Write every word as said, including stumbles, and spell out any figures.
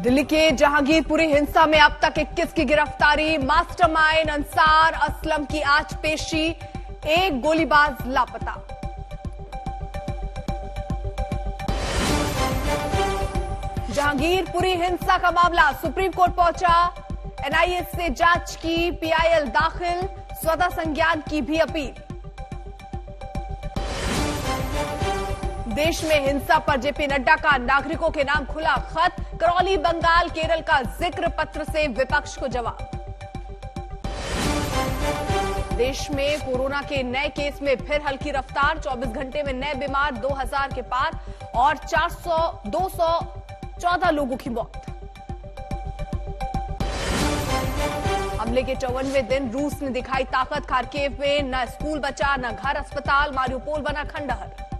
दिल्ली के जहांगीरपुरी हिंसा में अब तक इक्कीस की गिरफ्तारी। मास्टरमाइंड अंसार असलम की आज पेशी। एक गोलीबाज लापता। जहांगीरपुरी हिंसा का मामला सुप्रीम कोर्ट पहुंचा। एनआईए से जांच की पीआईएल दाखिल। स्वतः संज्ञान की भी अपील। देश में हिंसा पर जेपी नड्डा का नागरिकों के नाम खुला खत। करौली, बंगाल, केरल का जिक्र, पत्र से विपक्ष को जवाब। देश में कोरोना के नए केस में फिर हल्की रफ्तार। चौबीस घंटे में नए बीमार दो हज़ार के पार और चार सौ दो सौ चौदह लोगों की मौत। हमले के चौवनवें दिन रूस ने दिखाई ताकत। खार्किव में न स्कूल बचा न घर अस्पताल। मारियुपोल बना खंडहर।